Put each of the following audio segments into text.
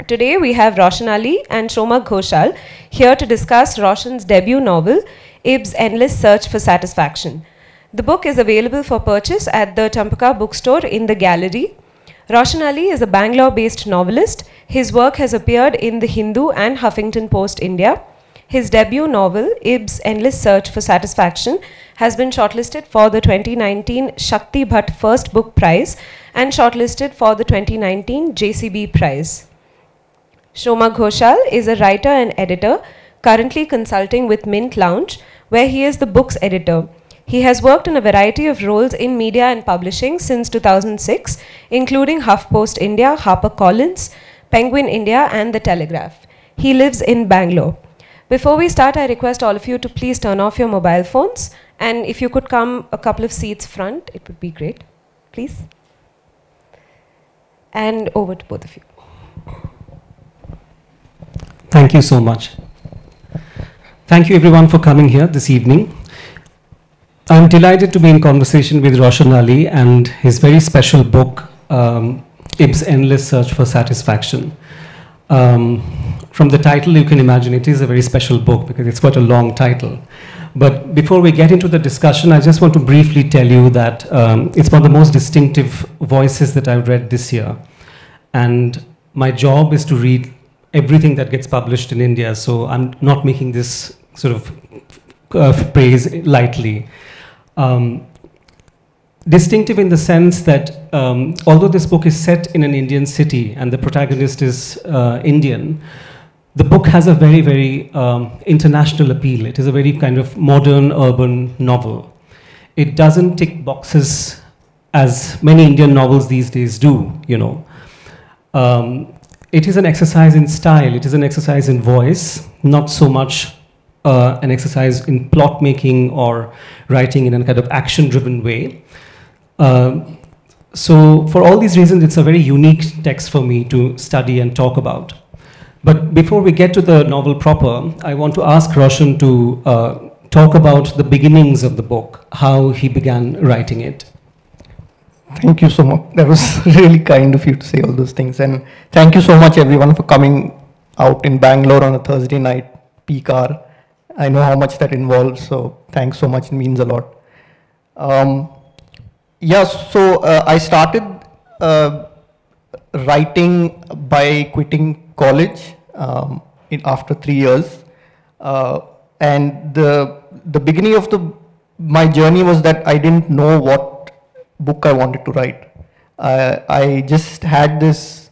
Today we have Roshan Ali and Somak Ghoshal here to discuss Roshan's debut novel, Ib's Endless Search for Satisfaction. The book is available for purchase at the Champaka bookstore in the gallery. Roshan Ali is a Bangalore-based novelist. His work has appeared in The Hindu and Huffington Post India. His debut novel, Ib's Endless Search for Satisfaction, has been shortlisted for the 2019 Shakti Bhatt First Book Prize and shortlisted for the 2019 JCB Prize. Somak Ghoshal is a writer and editor, currently consulting with Mint Lounge, where he is the book's editor. He has worked in a variety of roles in media and publishing since 2006, including HuffPost India, HarperCollins, Penguin India, and The Telegraph. He lives in Bangalore. Before we start, I request all of you to please turn off your mobile phones, and if you could come a couple of seats front, it would be great, please. And over to both of you. Thank you so much. Thank you everyone for coming here this evening. I'm delighted to be in conversation with Roshan Ali and his very special book, Ib's Endless Search for Satisfaction. From the title, you can imagine it is a very special book because it's quite a long title. But before we get into the discussion, I just want to briefly tell you that it's one of the most distinctive voices that I've read this year. And my job is to read everything that gets published in India, so I'm not making this sort of praise lightly. Distinctive in the sense that although this book is set in an Indian city and the protagonist is Indian, the book has a very, very international appeal. It is a very kind of modern urban novel. It doesn't tick boxes as many Indian novels these days do, you know. It is an exercise in style, it is an exercise in voice, not so much an exercise in plot making or writing in a kind of action-driven way. So for all these reasons, it's a very unique text for me to study and talk about. But before we get to the novel proper, I want to ask Roshan to talk about the beginnings of the book, how he began writing it. Thank you so much. That was really kind of you to say all those things. And thank you so much, everyone, for coming out in Bangalore on a Thursday night, peak hour. I know how much that involves, so thanks so much. It means a lot. I started writing by quitting college after 3 years. And the beginning of my journey was that I didn't know what book I wanted to write. I just had this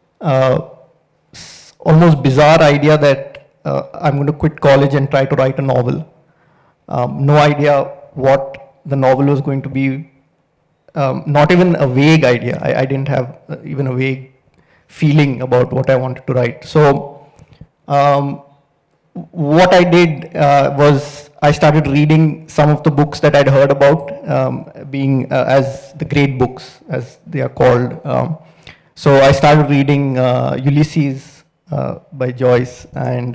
almost bizarre idea that I'm going to quit college and try to write a novel. No idea what the novel was going to be. Not even a vague idea. I didn't have even a vague feeling about what I wanted to write. So what I did was I started reading some of the books that I'd heard about, being as the great books, as they are called. So I started reading Ulysses by Joyce and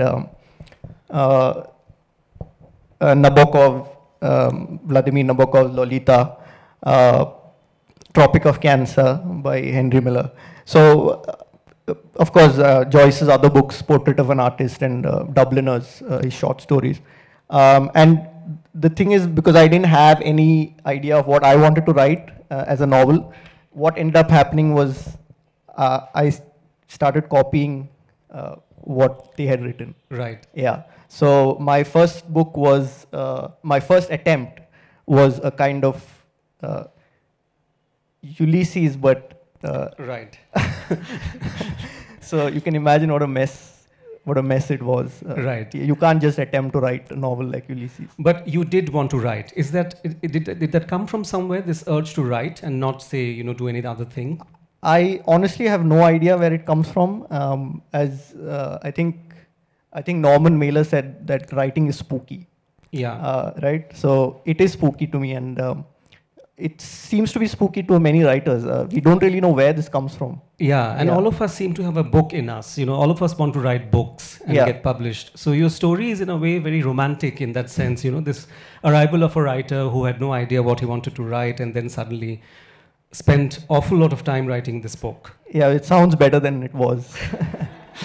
Nabokov, Vladimir Nabokov's Lolita, Tropic of Cancer by Henry Miller. So, of course, Joyce's other books, Portrait of an Artist and Dubliners, his short stories. And the thing is, because I didn't have any idea of what I wanted to write as a novel, what ended up happening was I started copying what they had written. Right. Yeah. So my first book was, my first attempt was a kind of Ulysses, but right. So you can imagine what a mess it was. Right. You can't just attempt to write a novel like Ulysses. But you did want to write. Is that did that come from somewhere? This urge to write and not say do any other thing. I honestly have no idea where it comes from. I think Norman Mailer said that writing is spooky. Yeah. Right. So it is spooky to me, and it seems to be spooky to many writers. We don't really know where this comes from. Yeah, and all of us seem to have a book in us. All of us want to write books and get published. So your story is in a way very romantic in that sense. This arrival of a writer who had no idea what he wanted to write and then suddenly spent awful lot of time writing this book. Yeah, it sounds better than it was.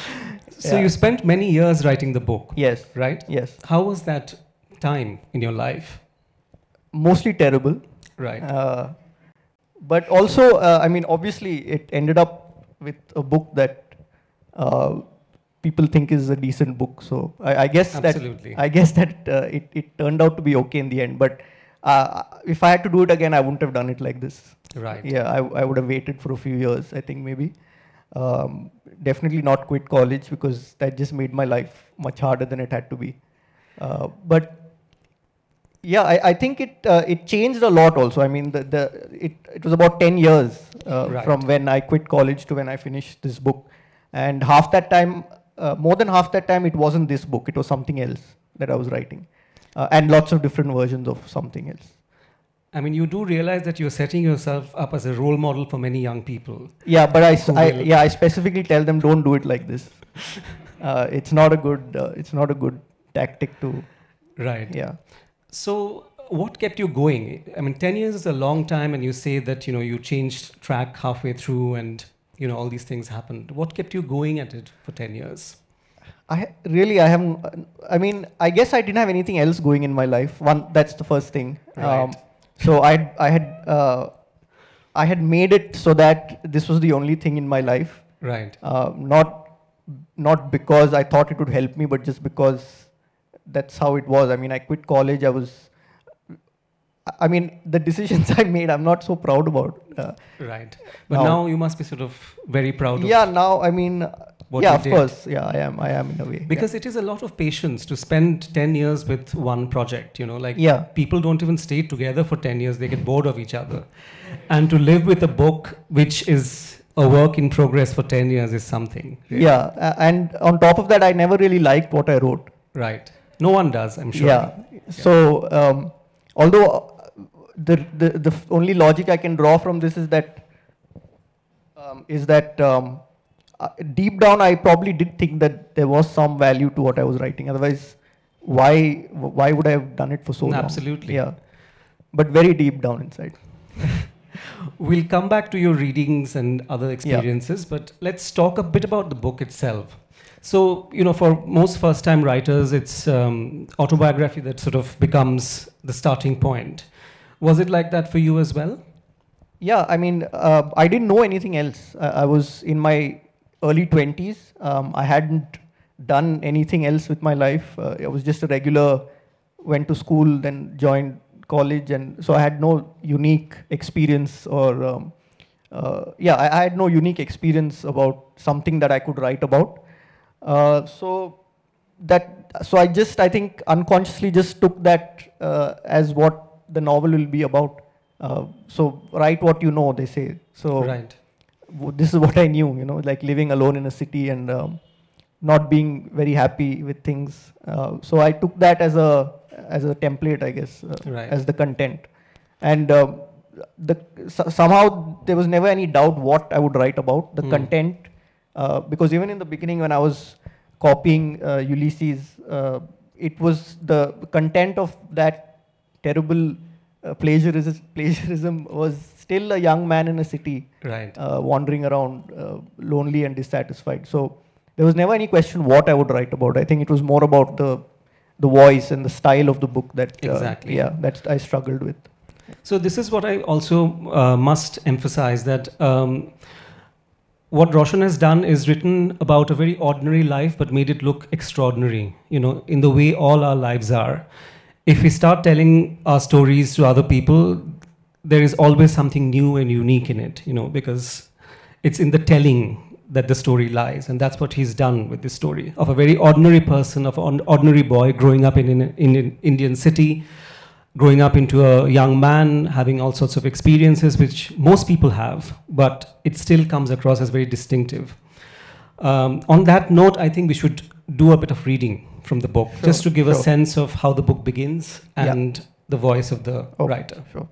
So you spent many years writing the book. Yes. Right? Yes. How was that time in your life? Mostly terrible. Right. But also, I mean, obviously, it ended up with a book that people think is a decent book. So I guess Absolutely. that it turned out to be okay in the end. But if I had to do it again, I wouldn't have done it like this. Right. Yeah, I would have waited for a few years, I think maybe. Definitely not quit college, because that just made my life much harder than it had to be. But yeah, I think it changed a lot also. I mean, it was about 10 years Right. from when I quit college to when I finished this book. And half that time, more than half that time, it wasn't this book. It was something else that I was writing. And lots of different versions of something else. I mean, you do realize that you're setting yourself up as a role model for many young people. Yeah, but I specifically tell them, don't do it like this. It's not a good tactic to. Right. Yeah. So what kept you going? I mean, 10 years is a long time, and you say that, you changed track halfway through and, all these things happened. What kept you going at it for 10 years? I mean, I guess I didn't have anything else going in my life. That's the first thing. Right. So I had made it so that this was the only thing in my life. Right. Not because I thought it would help me, but just because that's how it was. I mean, I quit college. The decisions I made, I'm not so proud about. Right. But now you must be sort of very proud of. Yeah, now, I mean, of course. Yeah, I am in a way. Because it is a lot of patience to spend 10 years with one project, people don't even stay together for 10 years. They get bored of each other. And to live with a book which is a work in progress for 10 years is something. Really. Yeah, and on top of that, I never really liked what I wrote. Right. No one does, I'm sure. Yeah. So, although the only logic I can draw from this is that deep down I probably did think that there was some value to what I was writing. Otherwise, why would I have done it for so long? Absolutely. Yeah. But very deep down inside. We'll come back to your readings and other experiences, but let's talk a bit about the book itself. So, for most first-time writers, it's autobiography that sort of becomes the starting point. Was it like that for you as well? Yeah, I mean, I didn't know anything else. I was in my early 20s. I hadn't done anything else with my life. I was just a regular, went to school, then joined college, and so I had no unique experience or, I had no unique experience about something that I could write about. So I think unconsciously just took that as what the novel will be about. So write what you know, they say. So right. This is what I knew, like living alone in a city and not being very happy with things. So I took that as a template, I guess, right. as the content. And somehow there was never any doubt what I would write about, the content. Because even in the beginning when I was copying Ulysses, it was the content of that terrible plagiarism was still a young man in a city, right. Wandering around, lonely and dissatisfied. So there was never any question what I would write about. I think it was more about the voice and the style of the book that exactly. that I struggled with. So this is what I also must emphasize, that what Roshan has done is written about a very ordinary life but made it look extraordinary, in the way all our lives are. If we start telling our stories to other people, there is always something new and unique in it, because it's in the telling that the story lies. And that's what he's done with this story of a very ordinary person, of an ordinary boy growing up in an Indian city, growing up into a young man, having all sorts of experiences which most people have, but it still comes across as very distinctive. On that note, I think we should do a bit of reading from the book, just to give a sense of how the book begins and the voice of the writer. Sure.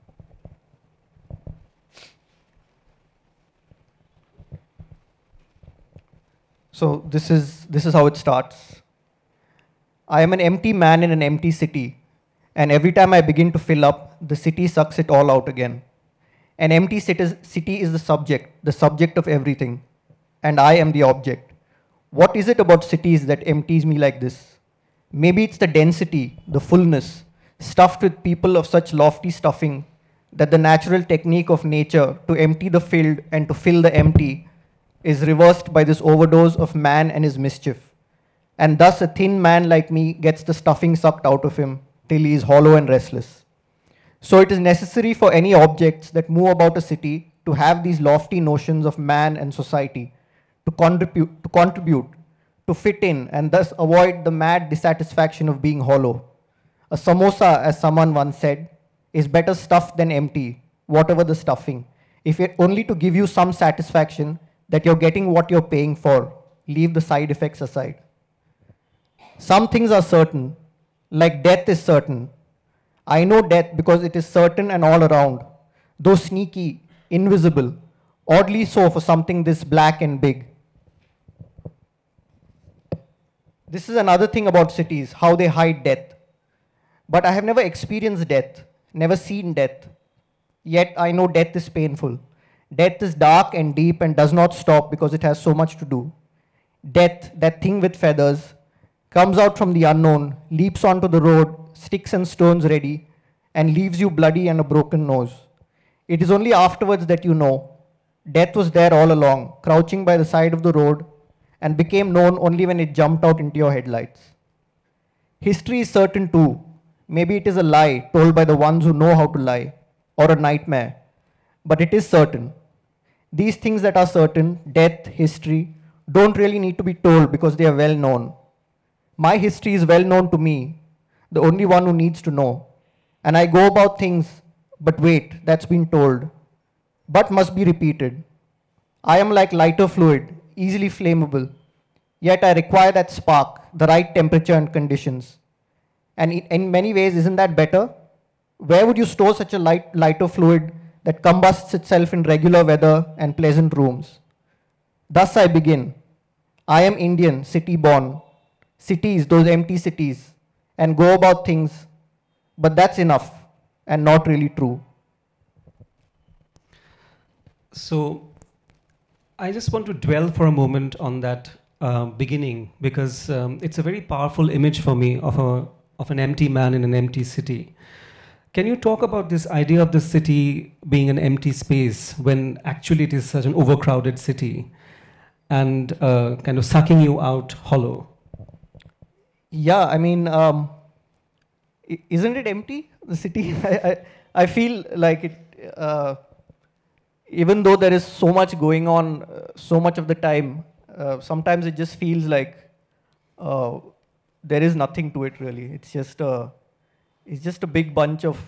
So this is how it starts. I am an empty man in an empty city, and every time I begin to fill up, the city sucks it all out again. An empty city is the subject of everything, and I am the object. What is it about cities that empties me like this? Maybe it's the density, the fullness, stuffed with people of such lofty stuffing that the natural technique of nature to empty the filled and to fill the empty is reversed by this overdose of man and his mischief. And thus a thin man like me gets the stuffing sucked out of him till he is hollow and restless. So it is necessary for any objects that move about a city to have these lofty notions of man and society, to contribute, to fit in, and thus avoid the mad dissatisfaction of being hollow. A samosa, as someone once said, is better stuffed than empty, whatever the stuffing, if it only to give you some satisfaction that you're getting what you're paying for. Leave the side effects aside. Some things are certain, like death is certain. I know death because it is certain and all around, though sneaky, invisible, oddly so for something this black and big. This is another thing about cities, how they hide death. But I have never experienced death, never seen death. Yet I know death is painful. Death is dark and deep and does not stop because it has so much to do. Death, that thing with feathers, comes out from the unknown, leaps onto the road, sticks and stones ready, and leaves you bloody and a broken nose. It is only afterwards that you know. Death was there all along, crouching by the side of the road, and became known only when it jumped out into your headlights. History is certain too. Maybe it is a lie told by the ones who know how to lie, or a nightmare, but it is certain. These things that are certain, death, history, don't really need to be told because they are well known. My history is well known to me, the only one who needs to know. And I go about things, but wait, that's been told, but must be repeated. I am like lighter fluid, easily flammable, yet I require that spark, the right temperature and conditions. And in many ways, isn't that better? Where would you store such a lighter fluid that combusts itself in regular weather and pleasant rooms? Thus I begin. I am Indian, city-born. Cities, those empty cities, and go about things, but that's enough and not really true. So I just want to dwell for a moment on that beginning, because it's a very powerful image for me of an empty man in an empty city. Can you talk about this idea of the city being an empty space when actually it is such an overcrowded city and kind of sucking you out hollow? Yeah, I mean, isn't it empty, the city? I feel like it, even though there is so much going on so much of the time, sometimes it just feels like there is nothing to it really. It's just a big bunch of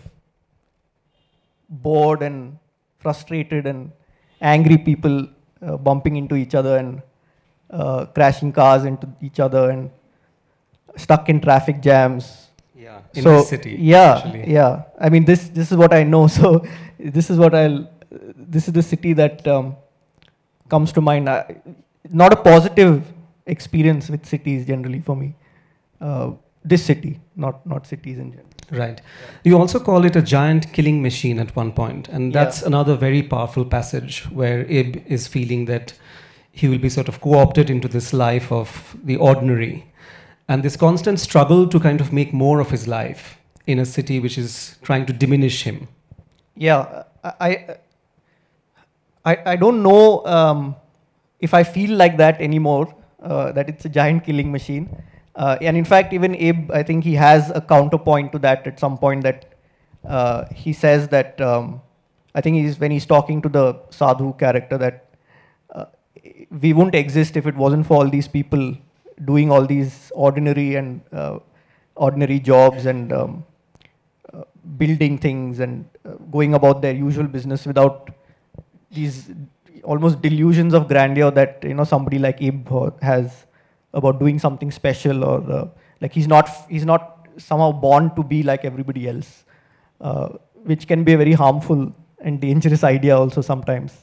bored and frustrated and angry people bumping into each other and crashing cars into each other and stuck in traffic jams. Yeah, in the city. Yeah, actually. yeah. I mean, this is what I know. So this is the city that comes to mind. Not a positive experience with cities generally for me. This city, not cities in general. Right. You also call it a giant killing machine at one point, and that's another very powerful passage where Ib is feeling that he will be sort of co-opted into this life of the ordinary, and this constant struggle to kind of make more of his life in a city which is trying to diminish him. Yeah, I don't know if I feel like that anymore, that it's a giant killing machine. And in fact, even Abe, I think he has a counterpoint to that at some point that he says that, I think when he's talking to the Sadhu character, that we wouldn't exist if it wasn't for all these people doing all these ordinary jobs and building things and going about their usual business without these almost delusions of grandeur that somebody like Ib has about doing something special, or like he's not somehow born to be like everybody else, which can be a very harmful and dangerous idea also sometimes.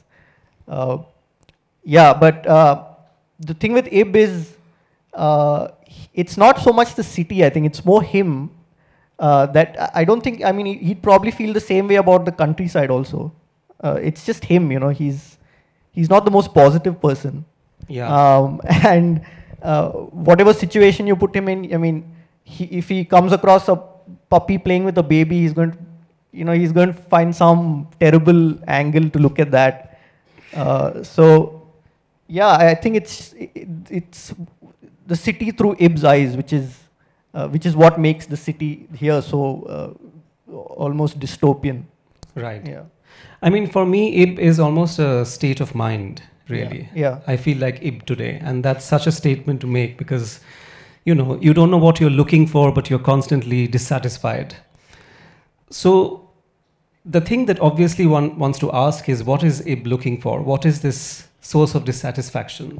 Yeah, but the thing with Ib is it's not so much the city. I think it's more him. That I don't think. I mean, he'd probably feel the same way about the countryside also. It's just him. He's not the most positive person. Yeah. And whatever situation you put him in, I mean, if he comes across a puppy playing with a baby, he's going to, he's going to find some terrible angle to look at that. So, yeah, I think it's the city through Ib's eyes, which is what makes the city here so almost dystopian. Right. Yeah. I mean, for me, Ib is almost a state of mind, really. Yeah. I feel like Ib today, and that's such a statement to make because, you don't know what you're looking for, but you're constantly dissatisfied. So the thing that obviously one wants to ask is, what is Ib looking for? What is this source of dissatisfaction?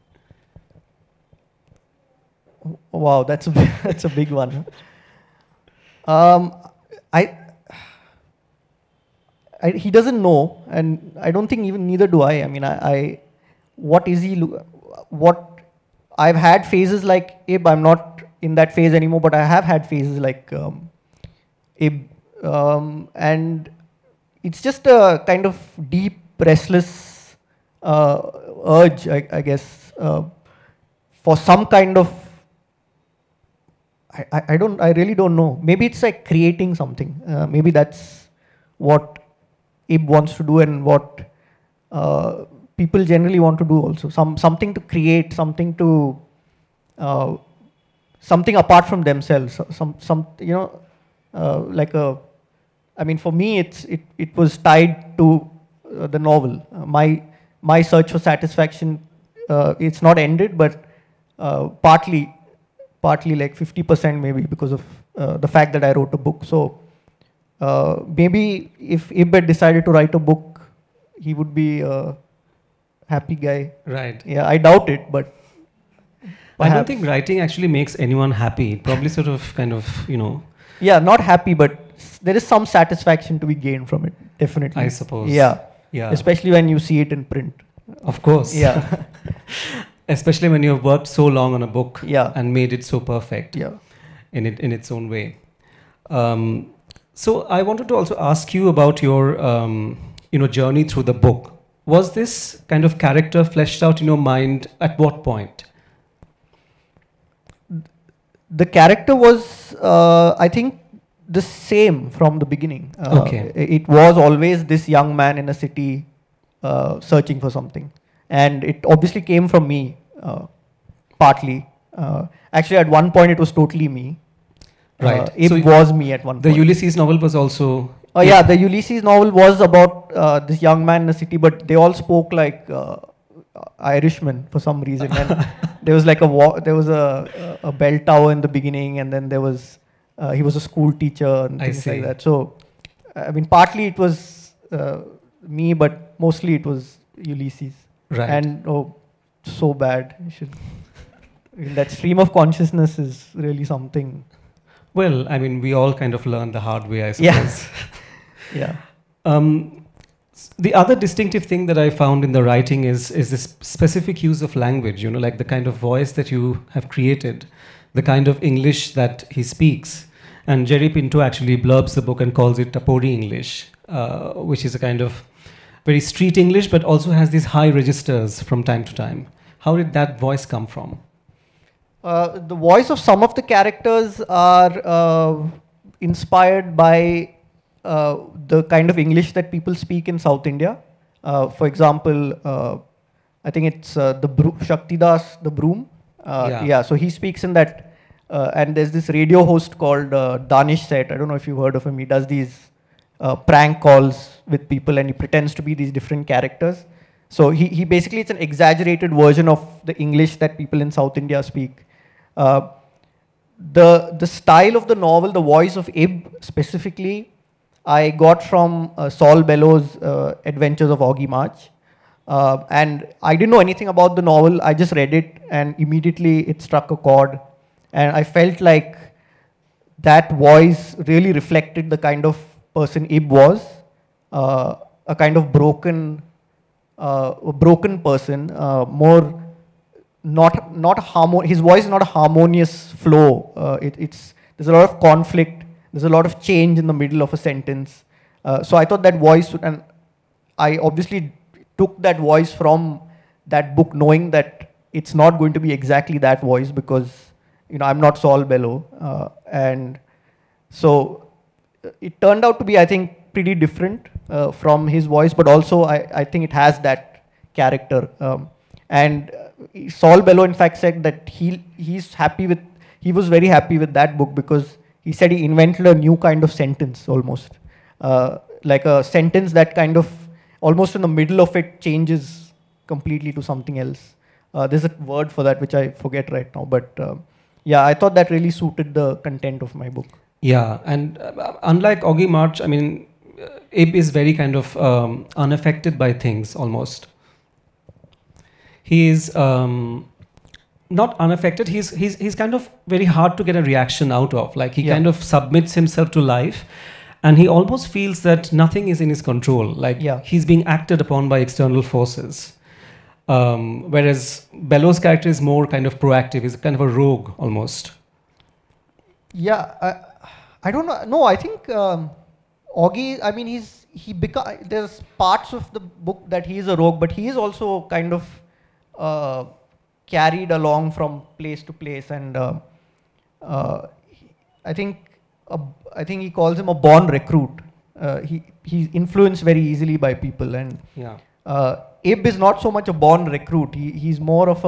Wow, that's a big one. He doesn't know, and I don't think neither do I. I mean, what is he? What I've had phases like Ib. I'm not in that phase anymore, but I have had phases like Ib, and it's just a kind of deep, restless urge, I guess, for some kind of. I really don't know. Maybe it's like creating something. Maybe that's what Ib wants to do, and what people generally want to do also. Something to create, something to something apart from themselves. Like a. I mean, for me, it was tied to the novel. My search for satisfaction. It's not ended, but partly like 50% maybe because of the fact that I wrote a book. So maybe if Ib had decided to write a book, he would be a happy guy. Right. Yeah, I doubt it, but perhaps. I don't think writing actually makes anyone happy. It probably sort of kind of, Yeah, not happy, but there is some satisfaction to be gained from it, definitely. I suppose. Yeah. Yeah. Especially when you see it in print. Of course. Yeah. Especially when you've worked so long on a book, Yeah. and made it so perfect, Yeah. in its own way. So I wanted to also ask you about your journey through the book. Was this kind of character fleshed out in your mind at what point? The character was, I think, the same from the beginning. Okay. It was always this young man in a city searching for something. And it obviously came from me, partly. Actually, at one point, it was totally me. Right. It So was me at one The point. Ulysses novel was also... Oh yeah, the Ulysses novel was about this young man in a city, but they all spoke like Irishmen for some reason. And there was like there was a bell tower in the beginning, and then there was he was a school teacher and things like that. So, I mean, partly it was me, but mostly it was Ulysses. Right. And so bad. That stream of consciousness is really something. Well, I mean, we all kind of learned the hard way, I suppose. Yeah. The other distinctive thing that I found in the writing is this specific use of language, like the kind of voice that you have created, the kind of English that he speaks. And Jerry Pinto actually blurbs the book and calls it Tapori English, which is a kind of very street English, but also has these high registers from time to time. How did that voice come from? The voice of some of the characters are inspired by the kind of English that people speak in South India. For example, I think it's Shaktidas, the broom. Yeah, so he speaks in that. And there's this radio host called Danish Set. I don't know if you've heard of him. He does these prank calls with people, and he pretends to be these different characters. So he basically, it's an exaggerated version of the English that people in South India speak. The style of the novel, the voice of Ib specifically, I got from Saul Bellow's Adventures of Augie March. And I didn't know anything about the novel. I just read it, and immediately it struck a chord. And I felt like that voice really reflected the kind of person Ib was, a kind of broken person, more his voice is not a harmonious flow. There's a lot of conflict. There's a lot of change in the middle of a sentence. So I thought that voice, and I obviously took that voice from that book, knowing that it's not going to be exactly that voice because, I'm not Saul Bellow. And so it turned out to be, I think, pretty different from his voice, but also I think it has that character. And Saul Bellow, in fact, said that he was very happy with that book because he said he invented a new kind of sentence almost. Like a sentence that kind of, almost in the middle of it, changes completely to something else. There's a word for that which I forget right now, but yeah, I thought that really suited the content of my book. Yeah, and unlike Augie March, I mean, Ib is very kind of unaffected by things almost. He is not unaffected. He's kind of very hard to get a reaction out of. Like he kind of submits himself to life, and he almost feels that nothing is in his control. Like he's being acted upon by external forces. Whereas Bellow's character is more kind of proactive. He's kind of a rogue almost. Yeah, I don't know. No, I think Augie, I mean, there's parts of the book that he is a rogue, but he is also kind of carried along from place to place, and I think he calls him a born recruit. He's influenced very easily by people, and Ib is not so much a born recruit. He's more of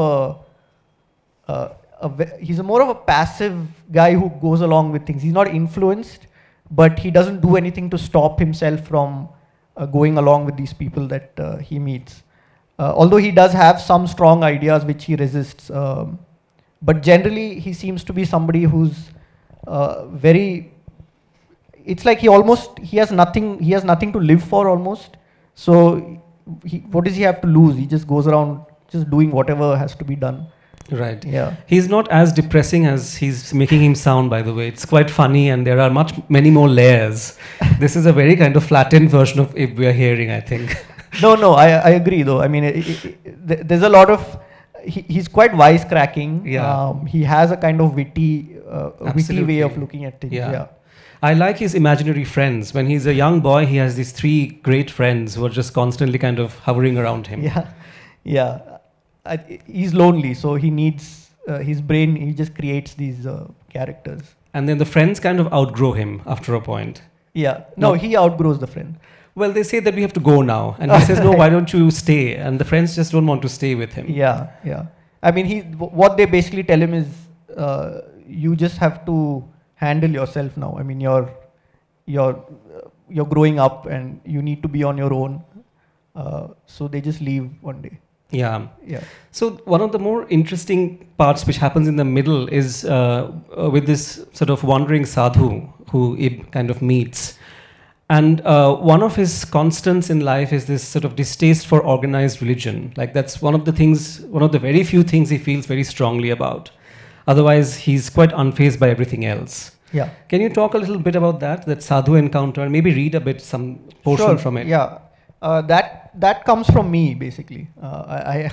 he's more of a passive guy who goes along with things. He's not influenced, but he doesn't do anything to stop himself from going along with these people that he meets. Although he does have some strong ideas which he resists, but generally he seems to be somebody who's very. It's like he has nothing to live for almost. So what does he have to lose? He just goes around just doing whatever has to be done. Right. Yeah. He's not as depressing as he's making him sound, by the way. It's quite funny, and there are many more layers. This is a very kind of flattened version of Ib we are hearing, I think. No, I agree though. I mean, there's a lot of, he's quite wisecracking. Yeah. He has a kind of witty way of looking at things. Yeah. I like his imaginary friends. When he's a young boy, he has these 3 great friends who are just constantly kind of hovering around him. Yeah. He's lonely, so he needs his brain. He just creates these characters. And then the friends kind of outgrow him after a point. Yeah. No, he outgrows the friend. Well, they say that we have to go now, and he says, "No, why don't you stay?" And the friends just don't want to stay with him. Yeah. I mean, what they basically tell him is, you just have to handle yourself now. I mean, you're growing up, and you need to be on your own. So they just leave one day. Yeah. So one of the more interesting parts which happens in the middle is with this sort of wandering sadhu who Ib kind of meets. And one of his constants in life is this sort of distaste for organized religion. Like that's one of the very few things he feels very strongly about. Otherwise, he's quite unfazed by everything else. Yeah. Can you talk a little bit about that sadhu encounter, and maybe read a bit, some portion from it? Yeah. That comes from me, basically. I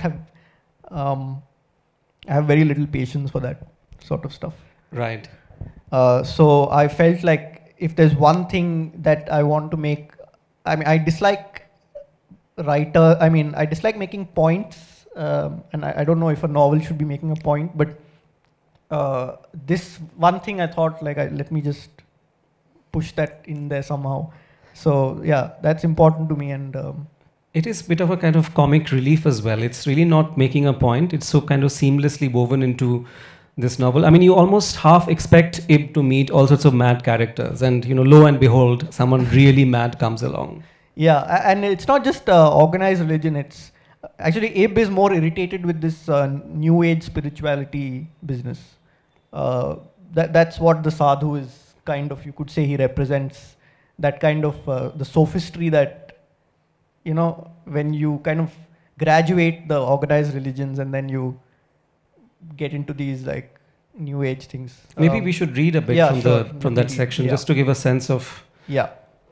have very little patience for that sort of stuff. Right. So I felt like if there's one thing that I want to make, I mean, I dislike making points, and I don't know if a novel should be making a point, but this one thing I thought, like, let me just push that in there somehow. So yeah, that's important to me, and it is a bit of a kind of comic relief as well. It's really not making a point. It's so kind of seamlessly woven into this novel. I mean, you almost half expect Ib to meet all sorts of mad characters, and lo and behold, someone really mad comes along. Yeah, and it's not just organized religion. It's actually Ib is more irritated with this new age spirituality business. That's what the sadhu is kind of. You could say he represents that kind of the sophistry that, when you kind of graduate the organized religions and then you get into these like new age things. Maybe we should read a bit from that section just to give a sense of. Yeah.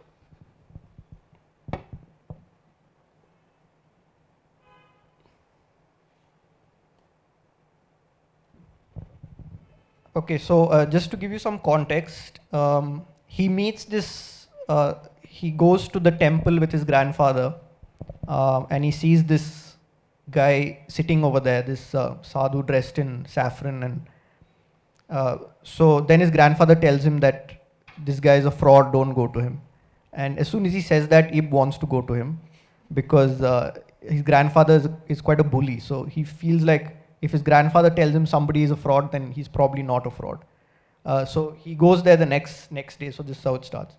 Okay, so just to give you some context, he meets this, he goes to the temple with his grandfather, and he sees this guy sitting over there, this sadhu dressed in saffron, and so then his grandfather tells him that this guy is a fraud, don't go to him. And as soon as he says that, Ib wants to go to him because his grandfather is quite a bully. So he feels like if his grandfather tells him somebody is a fraud, then he's probably not a fraud. So he goes there the next day. So this is how it starts.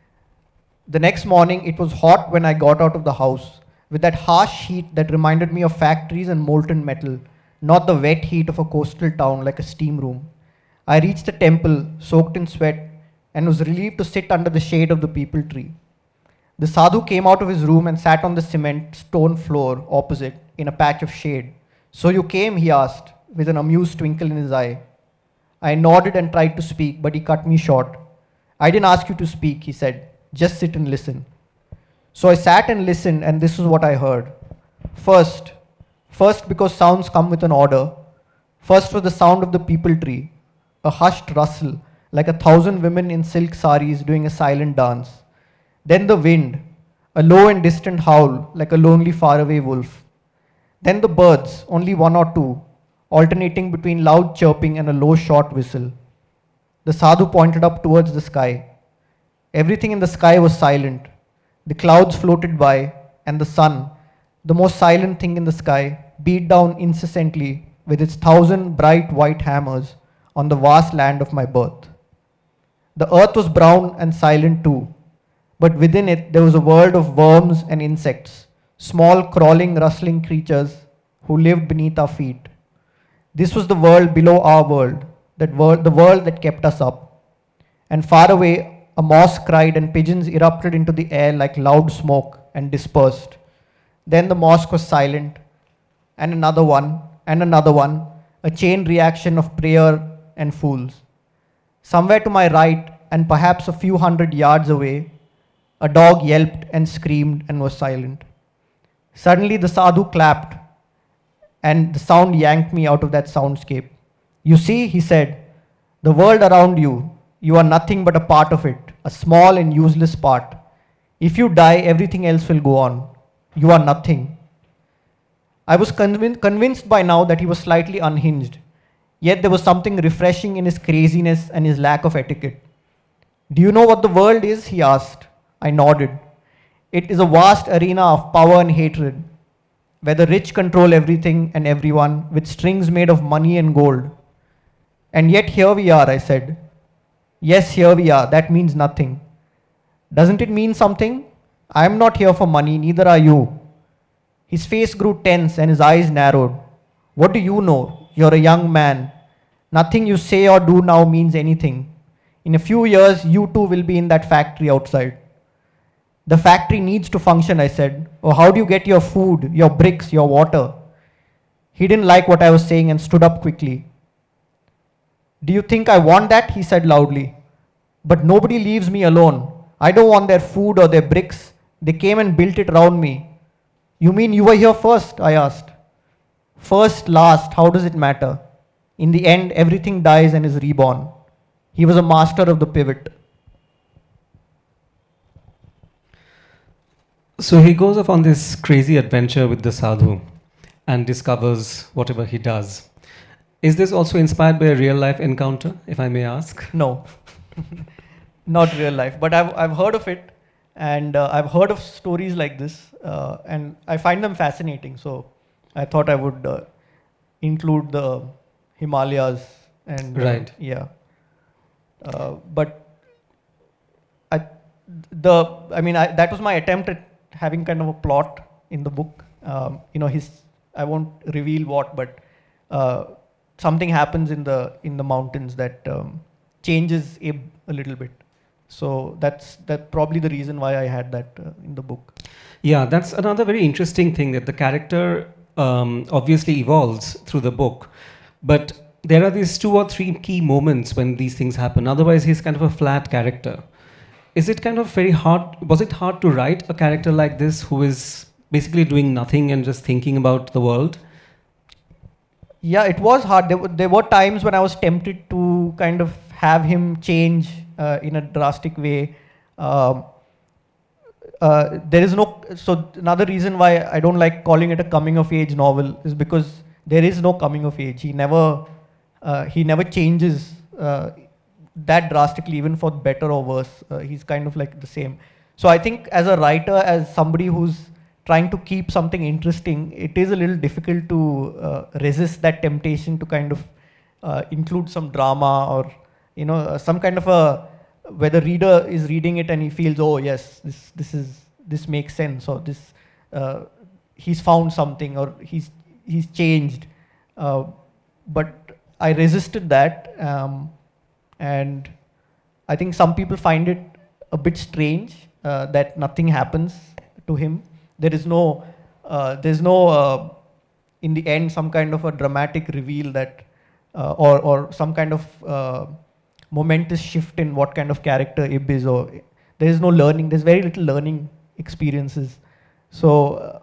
The next morning, it was hot when I got out of the house, with that harsh heat that reminded me of factories and molten metal, not the wet heat of a coastal town like a steam room. I reached the temple, soaked in sweat, and was relieved to sit under the shade of the peepal tree. The sadhu came out of his room and sat on the cement stone floor opposite in a patch of shade. So you came, he asked, with an amused twinkle in his eye. I nodded and tried to speak, but he cut me short. I didn't ask you to speak, he said. Just sit and listen. So I sat and listened, and this is what I heard. First, because sounds come with an order. First was the sound of the peepal tree, a hushed rustle, like 1,000 women in silk saris doing a silent dance. Then the wind, a low and distant howl, like a lonely faraway wolf. Then the birds, only one or two, alternating between loud chirping and a low short whistle. The sadhu pointed up towards the sky. Everything in the sky was silent. The clouds floated by, and the sun, the most silent thing in the sky, beat down incessantly with its 1,000 bright white hammers on the vast land of my birth. The earth was brown and silent too, but within it there was a world of worms and insects, small crawling, rustling creatures who lived beneath our feet. This was the world below our world, the world that kept us up. And far away, a mosque cried and pigeons erupted into the air like loud smoke and dispersed. Then the mosque was silent, and another one, a chain reaction of prayer and fools. Somewhere to my right, and perhaps a few hundred yards away, a dog yelped and screamed and was silent. Suddenly the sadhu clapped, and the sound yanked me out of that soundscape. You see, he said, the world around you, you are nothing but a part of it, a small and useless part. If you die, everything else will go on. You are nothing. I was convinced by now that he was slightly unhinged, yet there was something refreshing in his craziness and his lack of etiquette. Do you know what the world is? He asked. I nodded. It is a vast arena of power and hatred, where the rich control everything and everyone with strings made of money and gold. And yet here we are, I said. Yes, here we are. That means nothing. Doesn't it mean something? I am not here for money, neither are you. His face grew tense and his eyes narrowed. What do you know? You're a young man. Nothing you say or do now means anything. In a few years, you too will be in that factory outside. The factory needs to function, I said. Or how do you get your food, your bricks, your water? He didn't like what I was saying and stood up quickly. Do you think I want that? He said loudly. But nobody leaves me alone. I don't want their food or their bricks. They came and built it around me. You mean you were here first? I asked. First, last, how does it matter? In the end, everything dies and is reborn. He was a master of the pivot. So he goes off on this crazy adventure with the sadhu and discovers whatever he does. Is this also inspired by a real life encounter, if I may ask? No, not real life, but I've heard of it, and I've heard of stories like this, and I find them fascinating. So I thought I would include the Himalayas and right. Yeah. But that was my attempt at having kind of a plot in the book. I won't reveal what, but something happens in the mountains that changes Ib a little bit. So that's probably the reason why I had that in the book. Yeah, that's another very interesting thing, that the character obviously evolves through the book, but there are these 2 or 3 key moments when these things happen. Otherwise, he's kind of a flat character. Is it kind of very hard? Was it hard to write a character like this who is basically doing nothing and just thinking about the world? Yeah, it was hard. There were times when I was tempted to kind of have him change in a drastic way. there is no, so another reason why I don't like calling it a coming of age novel is because there is no coming of age. He never changes that drastically, even for better or worse. He's kind of like the same. So I think as a writer, as somebody who's trying to keep something interesting, it is a little difficult to resist that temptation to kind of include some drama or, you know, some kind of a, where the reader is reading it and he feels, oh yes, this makes sense, or this he's found something, or he's changed. But I resisted that, and I think some people find it a bit strange that nothing happens to him. There is no, there's no, in the end, some kind of a dramatic reveal that, or some kind of momentous shift in what kind of character Ib is, or there is no learning. There's very little learning experiences. So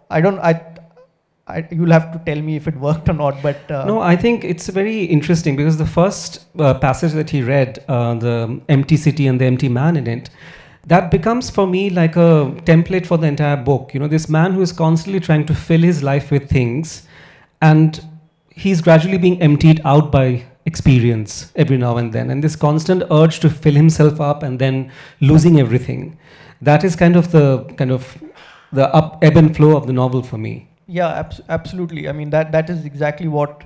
you'll have to tell me if it worked or not. But no, I think it's very interesting because the first passage that he read, the empty city and the empty man in it, that becomes for me like a template for the entire book. You know, this man who is constantly trying to fill his life with things, and he's gradually being emptied out by experience every now and then, and this constant urge to fill himself up and then losing everything. That is kind of the ebb and flow of the novel for me. Yeah, absolutely. I mean, that is exactly what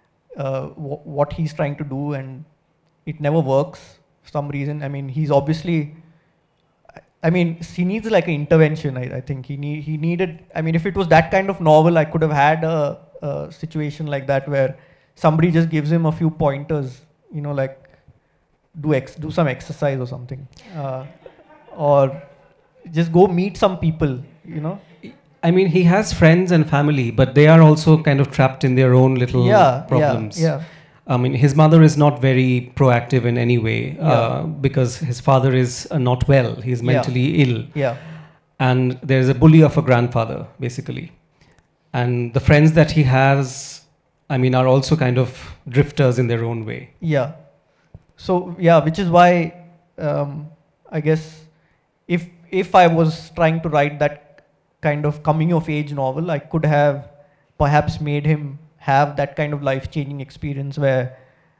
he's trying to do, and it never works for some reason. I mean, he's obviously, I mean, he needs like an intervention. I think he needed, I mean, if it was that kind of novel, I could have had a situation like that where somebody just gives him a few pointers, you know, like do some exercise or something, or just go meet some people, you know. I mean, he has friends and family, but they are also kind of trapped in their own little problems. Yeah. I mean, his mother is not very proactive in any way because his father is not well. He's mentally ill. Yeah. And there's a bully of a grandfather, basically. And the friends that he has, I mean, are also kind of drifters in their own way. Yeah. So, yeah, which is why I guess if I was trying to write that kind of coming of age novel, I could have perhaps made him have that kind of life-changing experience where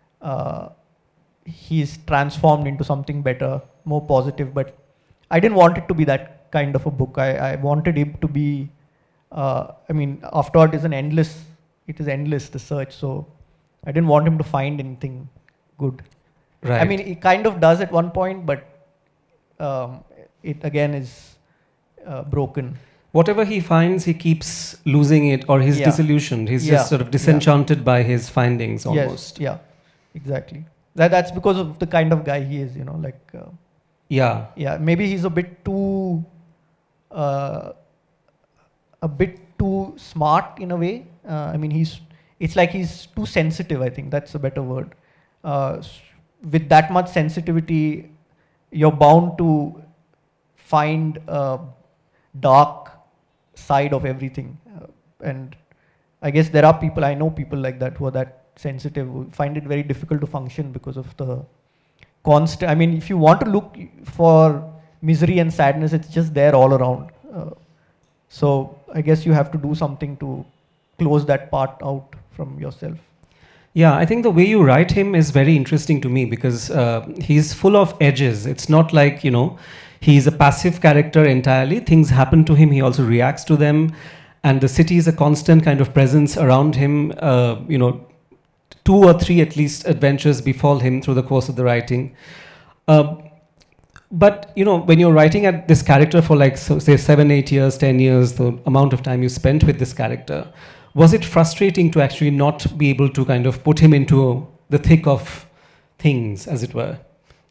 he's transformed into something better, more positive. But I didn't want it to be that kind of a book. I wanted it to be, I mean, after all, it is endless, the search. So I didn't want him to find anything good. Right. I mean, he kind of does at one point, but it again is broken. Whatever he finds, he keeps losing it, or he's disillusioned. He's just sort of disenchanted by his findings almost. Yes, yeah, exactly. That's because of the kind of guy he is, you know, like. Yeah, maybe he's a bit too smart in a way. I mean, it's like he's too sensitive, I think. That's a better word. With that much sensitivity, you're bound to find a dark side of everything, and I guess there are people, I know people like that who are that sensitive, who find it very difficult to function because of the constant, I mean, if you want to look for misery and sadness, it's just there all around. So I guess you have to do something to close that part out from yourself. Yeah, I think the way you write him is very interesting to me because he's full of edges. It's not like, you know, he's a passive character entirely. Things happen to him. He also reacts to them. And the city is a constant kind of presence around him. You know, 2 or 3 at least adventures befall him through the course of the writing. But, you know, when you're writing at this character for like, so, say, 7, 8 years, 10 years, the amount of time you spent with this character, was it frustrating to actually not be able to kind of put him into the thick of things, as it were?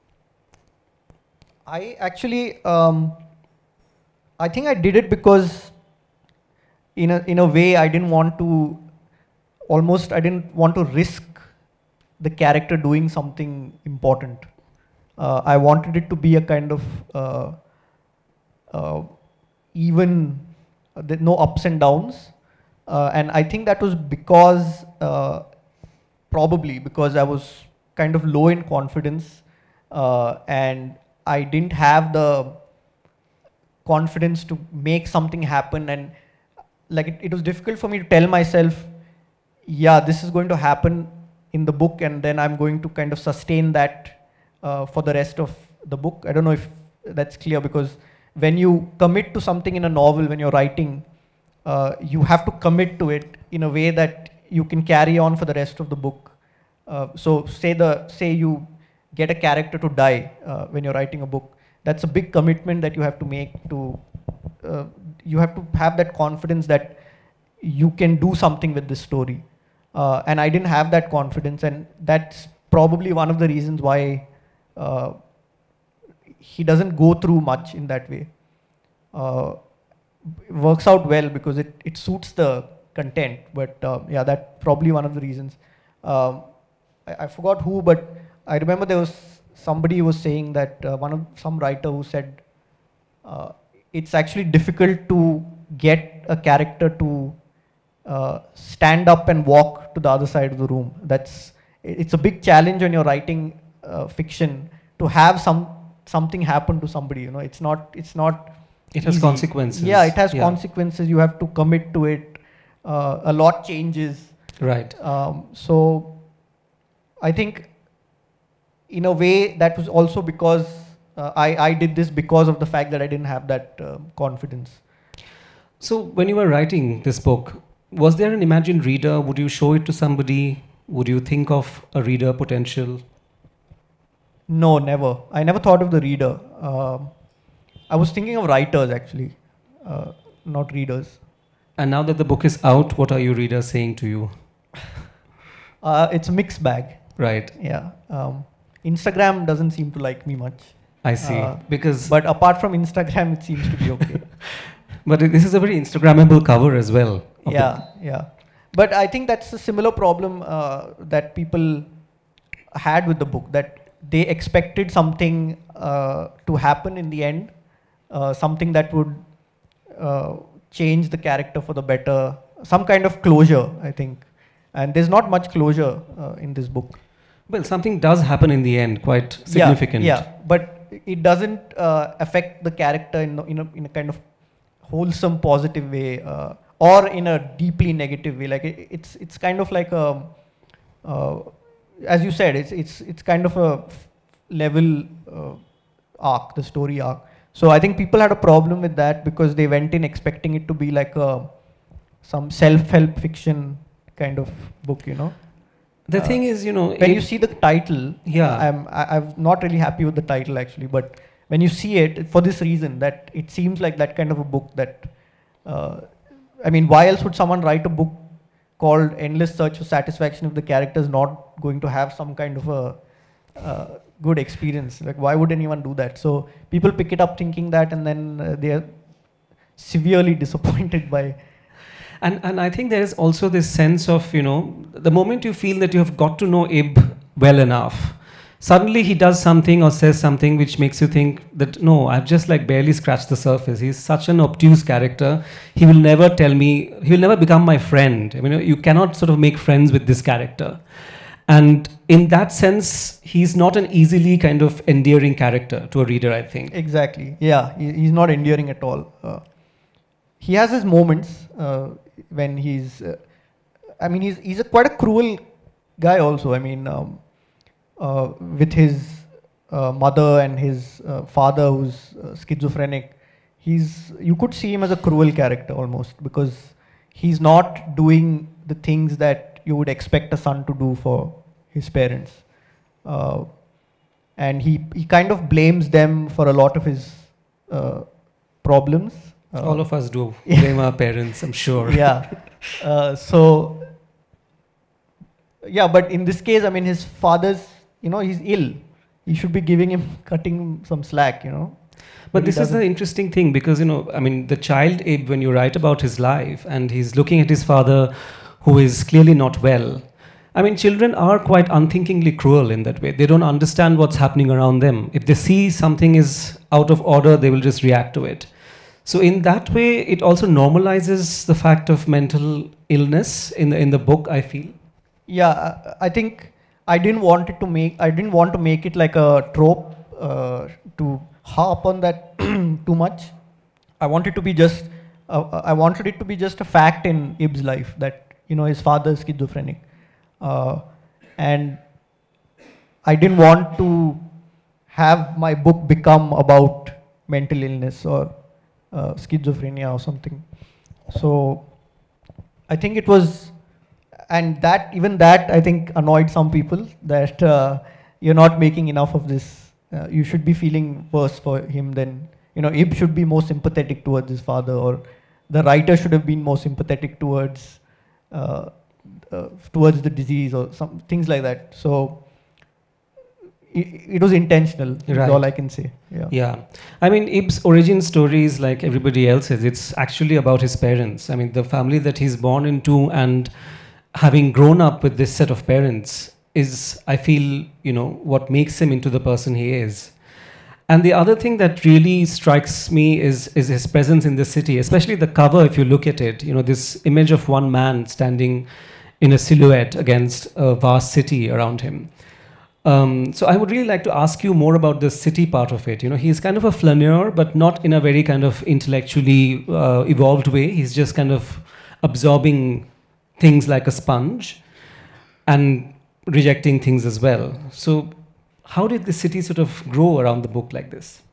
I actually, I think I did it because in a way I didn't want to, I didn't want to risk the character doing something important. I wanted it to be a kind of even, no ups and downs. And I think that was because, probably because I was kind of low in confidence and I didn't have the confidence to make something happen, and like it was difficult for me to tell myself, yeah, this is going to happen in the book, and then I'm going to kind of sustain that for the rest of the book. I don't know if that's clear, because when you commit to something in a novel, when you're writing, you have to commit to it in a way that you can carry on for the rest of the book. So say you get a character to die when you're writing a book. That's a big commitment that you have to make to, you have to have that confidence that you can do something with this story. And I didn't have that confidence, and that's probably one of the reasons why he doesn't go through much in that way. Works out well because it suits the content, but yeah, that's probably one of the reasons. I forgot who, but I remember there was somebody who was saying that some writer who said it's actually difficult to get a character to stand up and walk to the other side of the room. It's a big challenge when you're writing fiction to have something happen to somebody. You know, it's not. It has easy. Consequences. Yeah, it has consequences. You have to commit to it. A lot changes. Right. So I think in a way that was also because I did this because of the fact that I didn't have that confidence. So when you were writing this book, was there an imagined reader? Would you show it to somebody? Would you think of a reader potential? No, never. I never thought of the reader. I was thinking of writers actually, not readers. And now that the book is out, what are your readers saying to you? It's a mixed bag. Right. Yeah. Instagram doesn't seem to like me much. I see. But apart from Instagram, it seems to be okay. But this is a very Instagrammable cover as well. Yeah. But I think that's a similar problem that people had with the book, that they expected something to happen in the end, something that would change the character for the better, some kind of closure, I think. And there's not much closure in this book. Well, something does happen in the end, quite significant. Yeah, but it doesn't affect the character in a kind of wholesome, positive way, or in a deeply negative way. Like it's kind of like a, as you said, it's kind of a level arc, the story arc. So I think people had a problem with that because they went in expecting it to be like some self-help fiction kind of book, you know. The thing is, you know, when you see the title, yeah, I'm not really happy with the title actually, but when you see it, for this reason, that it seems like that kind of a book that, I mean, why else would someone write a book called Endless Search for Satisfaction if the character is not going to have some kind of a good experience? Like, why would anyone do that? So people pick it up thinking that, and then they are severely disappointed by. And I think there is also this sense of, you know, the moment you feel that you have got to know Ib well enough, suddenly he does something or says something which makes you think that, no, I've just like barely scratched the surface. He's such an obtuse character. He will never tell me, he will never become my friend. I mean, you cannot sort of make friends with this character. And in that sense, he's not an easily kind of endearing character to a reader, I think. Exactly. Yeah, he's not endearing at all. He has his moments when he's, I mean, he's quite a cruel guy also. I mean, with his mother and his father who's schizophrenic, you could see him as a cruel character almost, because he's not doing the things that you would expect a son to do for his parents. And he kind of blames them for a lot of his problems. All of us do blame our parents, I'm sure. Yeah. So, yeah, but in this case, I mean, his father's, you know, he's ill. He should be cutting him some slack, you know. But this is the interesting thing, because, you know, I mean, the child Abe, when you write about his life and he's looking at his father who is clearly not well, I mean, children are quite unthinkingly cruel in that way. They don't understand what's happening around them. If they see something is out of order, they will just react to it. So in that way, it also normalizes the fact of mental illness in the book, I feel. Yeah, I think I didn't want to make it like a trope to harp on that too much. I wanted to be just, I wanted it to be just a fact in Ib's life that, you know, his father is schizophrenic. And I didn't want to have my book become about mental illness or schizophrenia or something. So I think it was, and that, even that I think annoyed some people, that you're not making enough of this. You should be feeling worse for him than, you know, Ib should be more sympathetic towards his father, or the writer should have been more sympathetic towards towards the disease, or some things like that. So it was intentional, is all I can say. Yeah. Yeah. I mean, Ib's origin story is like everybody else's. It's actually about his parents. I mean, the family that he's born into, and having grown up with this set of parents is, I feel, you know, what makes him into the person he is. And the other thing that really strikes me is his presence in the city, especially the cover, if you look at it, you know, this image of one man standing in a silhouette against a vast city around him. So I would really like to ask you more about the city part of it. You know, he's kind of a flaneur, but not in a very kind of intellectually evolved way. He's just kind of absorbing things like a sponge and rejecting things as well. So how did the city sort of grow around the book like this?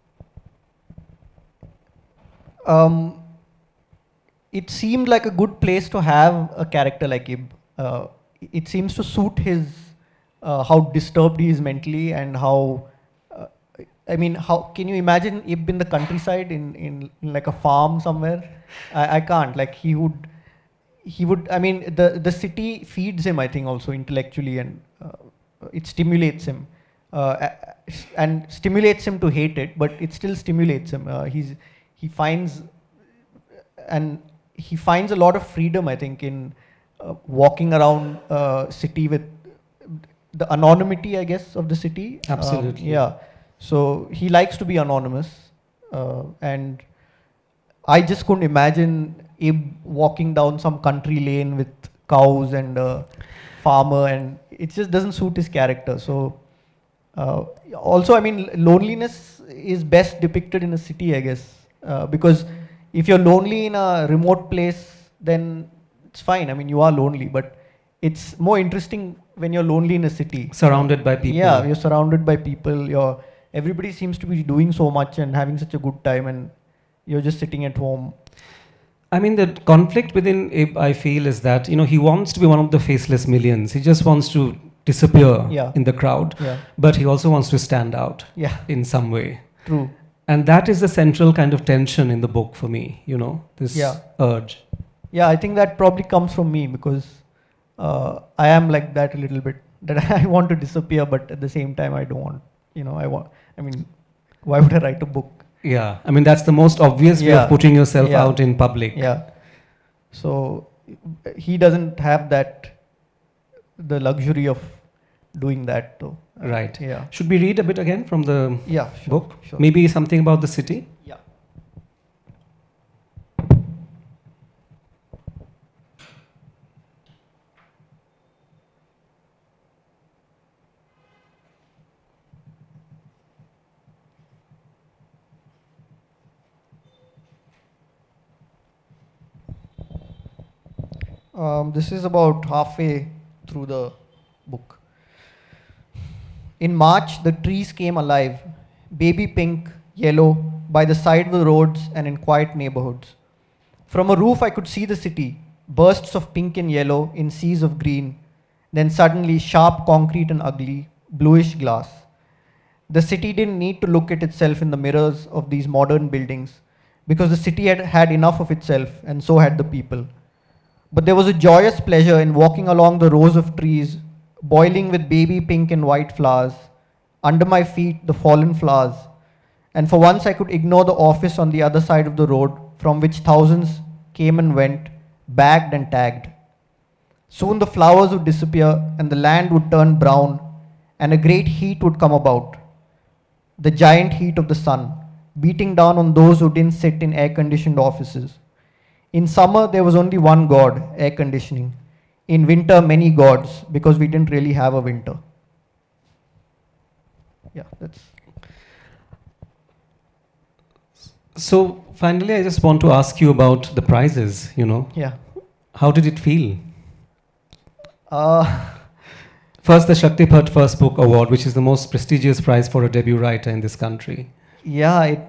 It seemed like a good place to have a character like Ib. It seems to suit his how disturbed he is mentally, and how I mean, how can you imagine Ib in the countryside, in like a farm somewhere? I can't. Like he would. I mean, the city feeds him, I think, also intellectually, and it stimulates him, and stimulates him to hate it, but it still stimulates him. He finds a lot of freedom, I think, in walking around city with the anonymity, I guess, of the city. Absolutely. Yeah. So he likes to be anonymous, and I just couldn't imagine Ib walking down some country lane with cows and a farmer, and it just doesn't suit his character. So also, I mean, loneliness is best depicted in a city, I guess, because if you're lonely in a remote place, then it's fine. I mean, you are lonely, but it's more interesting when you're lonely in a city. Surrounded by people. Yeah, you're surrounded by people. Everybody seems to be doing so much and having such a good time, and you're just sitting at home. I mean, the conflict within Ib, I feel, is that, you know, he wants to be one of the faceless millions. He just wants to disappear in the crowd, but he also wants to stand out in some way. True. And that is the central kind of tension in the book for me, you know, this urge. Yeah, I think that probably comes from me, because I am like that a little bit, that I want to disappear, but at the same time I don't want, you know, I mean, why would I write a book? Yeah, I mean, that's the most obvious way of putting yourself out in public. Yeah. So he doesn't have the luxury of doing that though. Right. Yeah. Should we read a bit again from the book? Sure. Maybe something about the city? Yeah. This is about halfway through the book. In March, the trees came alive, baby pink, yellow, by the side of the roads and in quiet neighborhoods. From a roof, I could see the city, bursts of pink and yellow in seas of green, then suddenly sharp concrete and ugly, bluish glass. The city didn't need to look at itself in the mirrors of these modern buildings, because the city had had enough of itself, and so had the people. But there was a joyous pleasure in walking along the rows of trees, boiling with baby pink and white flowers, under my feet the fallen flowers, and for once I could ignore the office on the other side of the road, from which thousands came and went, bagged and tagged. Soon the flowers would disappear, and the land would turn brown, and a great heat would come about, the giant heat of the sun, beating down on those who didn't sit in air-conditioned offices. In summer, there was only one god, air conditioning. In winter, many gods, because we didn't really have a winter. Yeah, that's... So finally, I just want to ask you about the prizes, Yeah. How did it feel? Uh, First, the Shaktipat First Book Award, which is the most prestigious prize for a debut writer in this country. yeah,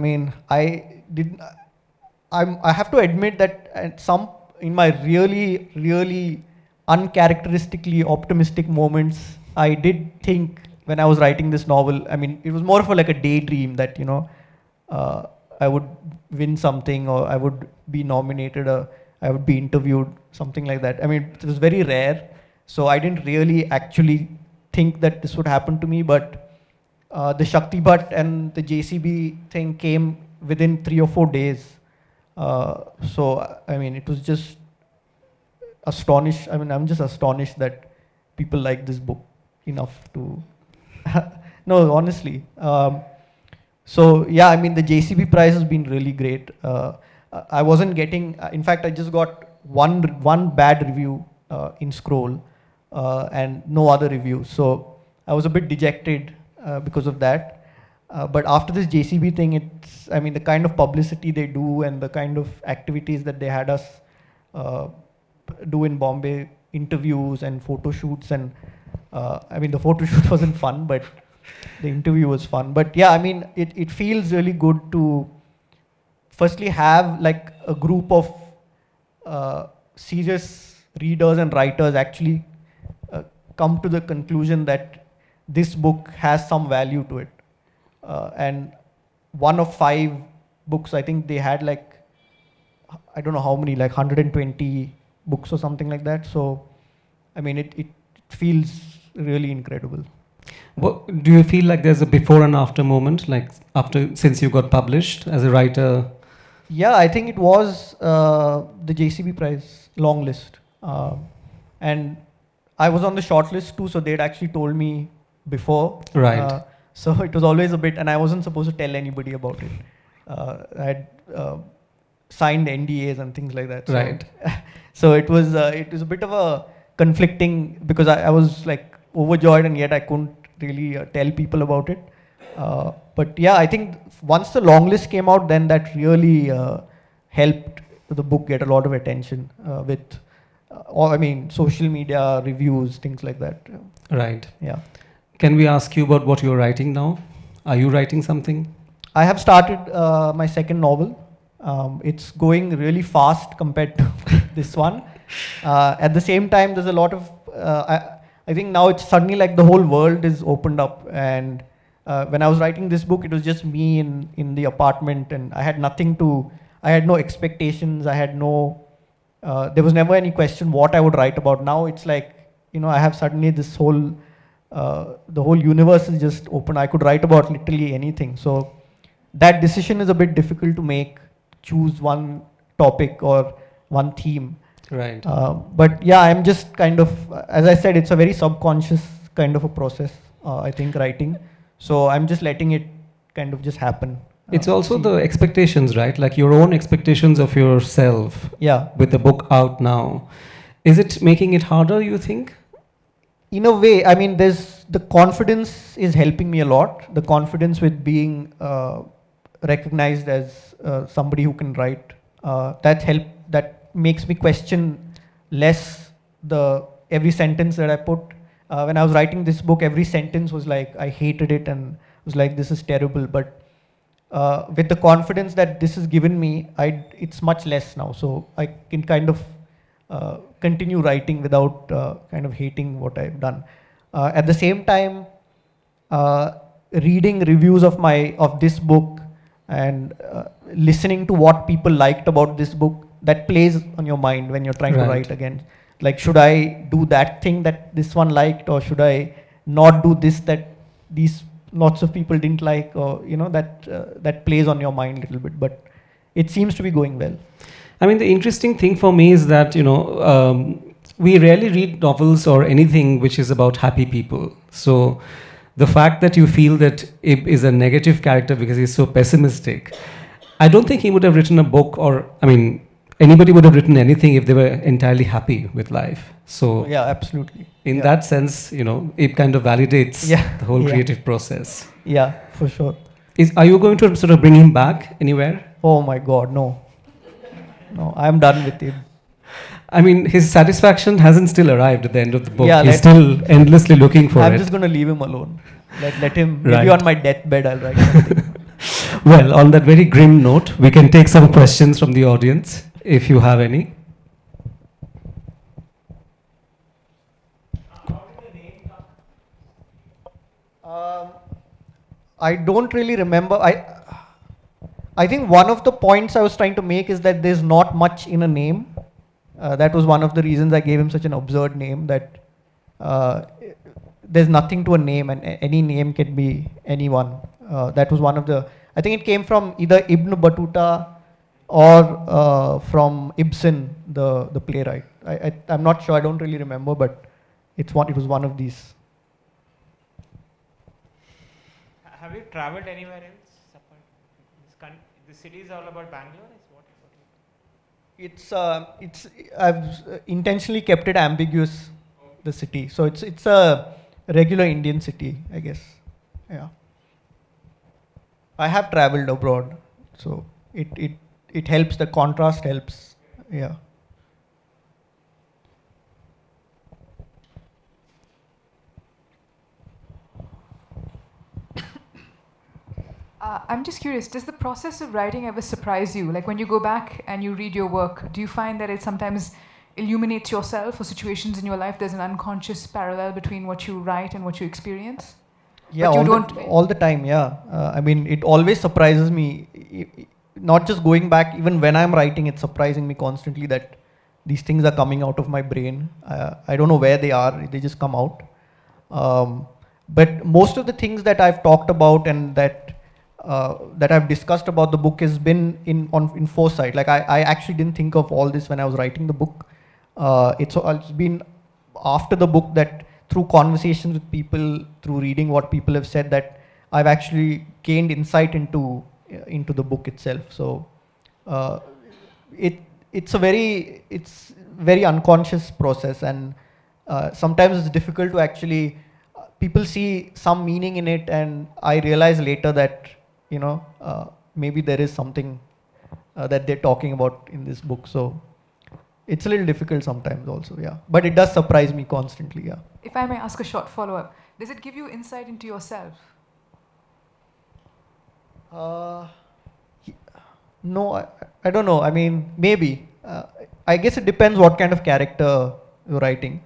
I have to admit that in my really, really uncharacteristically optimistic moments, I did think when I was writing this novel, it was more of like a daydream that, I would win something, or I would be nominated, or I would be interviewed, something like that. It was very rare. So I didn't really actually think that this would happen to me, but the Shakti Bhatt and the JCB thing came within 3 or 4 days. It was just astonished. I'm just astonished that people like this book enough to. No, honestly. The JCB Prize has been really great. I wasn't getting. In fact, I just got one bad review in Scroll, and no other reviews. So I was a bit dejected because of that. But after this JCB thing, the kind of publicity they do and the kind of activities that they had us do in Bombay, interviews and photo shoots, and the photo shoot wasn't fun, but the interview was fun. But yeah, it feels really good to firstly have like a group of serious readers and writers actually come to the conclusion that this book has some value to it. And one of 5 books, I think they had like, I don't know how many, like 120 books or something like that. So, it feels really incredible. What, do you feel like there's a before and after moment, like since you got published as a writer? Yeah, I think it was the JCB Prize long list. And I was on the short list too, so they'd actually told me before. Right. So it was always a bit, and I wasn't supposed to tell anybody about it. I had signed NDAs and things like that. So right. So it was a bit of a conflicting, because I was like overjoyed and yet I couldn't really tell people about it. But yeah, I think once the long list came out, then that really helped the book get a lot of attention with, social media reviews, things like that. Right. Yeah. Can we ask you about what you're writing now? Are you writing something? I have started my second novel. It's going really fast compared to this one. At the same time, there's a lot of, I think now it's suddenly like the whole world is opened up. And when I was writing this book, it was just me in the apartment, and I had I had no expectations. I had there was never any question what I would write about. Now it's like, I have suddenly this whole, the whole universe is just open. I could write about literally anything. So that decision is a bit difficult to make, choose one topic or one theme. Right. But yeah, I'm just kind of, as I said, it's a very subconscious kind of a process, I think, writing. So I'm just letting it kind of just happen. It's also the expectations, right? Like your own expectations of yourself. Yeah. With the book out now. Is it making it harder, you think? In a way, there's the confidence is helping me a lot. The confidence with being recognized as somebody who can write. That makes me question less every sentence that I put. When I was writing this book, every sentence was like, I hated it and was like, this is terrible. But with the confidence that this has given me, it's much less now. So I can kind of continue writing without kind of hating what I've done. At the same time, reading reviews of this book and listening to what people liked about this book, that plays on your mind when you're trying to write again. Like, should I do that thing that this one liked, or should I not do this that these lots of people didn't like, or that plays on your mind a little bit. But it seems to be going well. The interesting thing for me is that we rarely read novels or anything which is about happy people. So the fact that you feel that Ib is a negative character because he's so pessimistic, I don't think he would have written a book, or anybody would have written anything if they were entirely happy with life. So yeah, absolutely. In that sense, it kind of validates the whole creative process. Yeah, for sure. Are you going to sort of bring him back anywhere? Oh my God, no. No, I'm done with him. I mean, his satisfaction hasn't still arrived at the end of the book. Yeah, He's still endlessly looking for it. I'm just going to leave him alone. Let him, Right. maybe on my deathbed I'll write something. Well, on that very grim note, we can take some questions from the audience, if you have any. I don't really remember. I think one of the points I was trying to make is that there's not much in a name. That was one of the reasons I gave him such an absurd name, that there's nothing to a name, and any name can be anyone. That was one of the, I think it came from either Ibn Battuta or from Ibsen, the playwright. I'm not sure, I don't really remember, but it was one of these. Have you traveled anywhere else? The city is all about Bangalore? I've intentionally kept it ambiguous, the city. So it's a regular Indian city, I guess. Yeah. I have traveled abroad, so it helps. The contrast helps. Yeah. I'm just curious, does the process of writing ever surprise you? Like when you go back and you read your work, do you find that it sometimes illuminates yourself or situations in your life? There's an unconscious parallel between what you write and what you experience? Yeah, all the time, yeah. I mean, it always surprises me, not just going back, even when I'm writing, it's surprising me constantly that these things are coming out of my brain. I don't know where they are, they just come out. But most of the things that I've talked about and that I've discussed about the book has been in foresight. Like I actually didn't think of all this when I was writing the book. It's been after the book that through conversations with people, through reading what people have said, that I've actually gained insight into the book itself. So it's very unconscious process, and sometimes it's difficult to actually. People see some meaning in it, and I realize later that maybe there is something that they're talking about in this book. So it's a little difficult sometimes also, yeah. But it does surprise me constantly, yeah. If I may ask a short follow-up, does it give you insight into yourself? No, I don't know. I mean, maybe. I guess it depends what kind of character you're writing.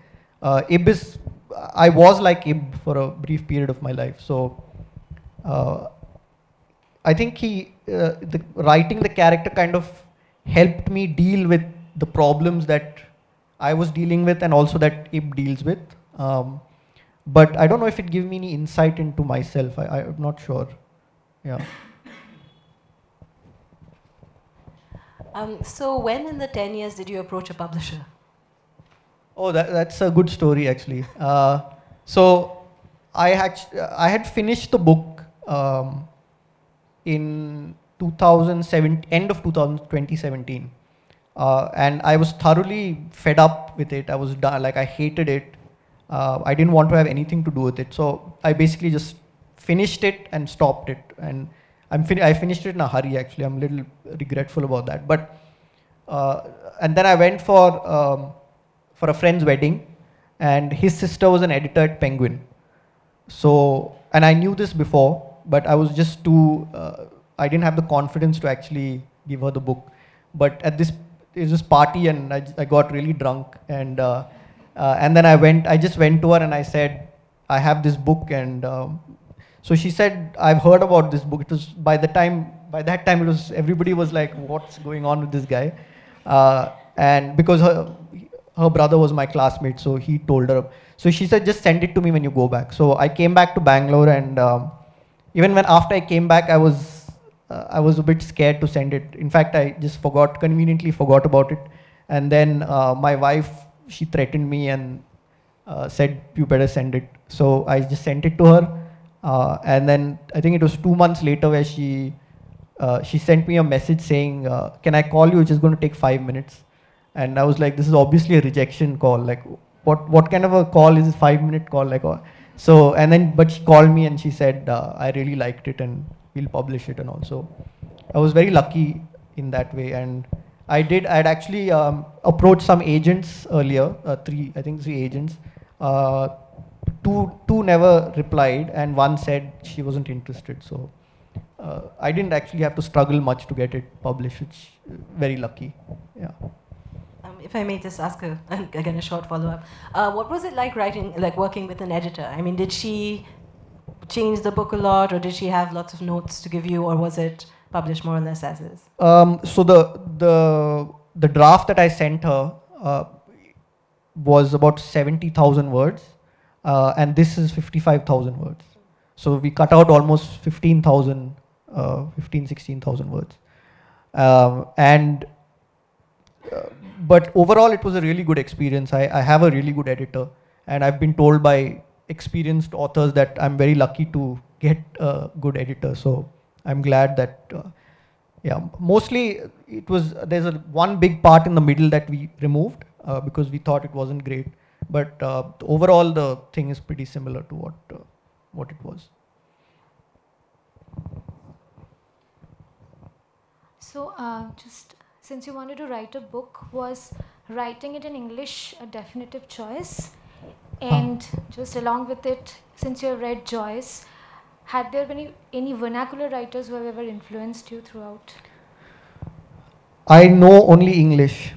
I was like Ib for a brief period of my life. So I think writing the character kind of helped me deal with the problems that I was dealing with and also that Ib deals with. But I don't know if it gave me any insight into myself. I'm not sure. Yeah. So when in the 10 years did you approach a publisher? Oh, that's a good story actually. So I had finished the book in 2017, end of 2017. And I was thoroughly fed up with it. I was done, like I hated it. I didn't want to have anything to do with it. So I basically just finished it and stopped it. And I finished it in a hurry actually. I'm a little regretful about that. But and then I went for a friend's wedding, and his sister was an editor at Penguin. So, and I knew this before, but I was just I didn't have the confidence to actually give her the book. But at this party, and I got really drunk, and then I just went to her and I said, I have this book, and so she said, I've heard about this book. It was by that time it was, everybody was like, what's going on with this guy? And because her brother was my classmate, so he told her. So she said, just send it to me when you go back. So I came back to Bangalore, and even after I came back, I was a bit scared to send it. In fact, I just conveniently forgot about it. And then my wife, she threatened me and said, you better send it. So I just sent it to her. And then I think it was 2 months later where she sent me a message saying, can I call you? It's just going to take 5 minutes. And I was like, this is obviously a rejection call. Like, what kind of a call is a 5-minute call? Like, so, and then, but she called me and she said, I really liked it, and we'll publish it and all. So I was very lucky in that way. And I'd actually approached some agents earlier, three agents. Two never replied, and one said she wasn't interested. So I didn't actually have to struggle much to get it published, which very lucky. Yeah. If I may just ask again a short follow-up, what was it like working with an editor? I mean, did she change the book a lot, or did she have lots of notes to give you, or was it published more or less as is? So the draft that I sent her was about 70,000 words, and this is 55,000 words. So we cut out almost 16,000 words. But overall, it was a really good experience. I have a really good editor, and I've been told by experienced authors that I'm very lucky to get a good editor. So I'm glad that, yeah, mostly there's one big part in the middle that we removed because we thought it wasn't great. But overall, the thing is pretty similar to what it was. So just since you wanted to write a book, was writing it in English a definitive choice? And just along with it, since you read Joyce, had there been any vernacular writers who have ever influenced you throughout? I know only English.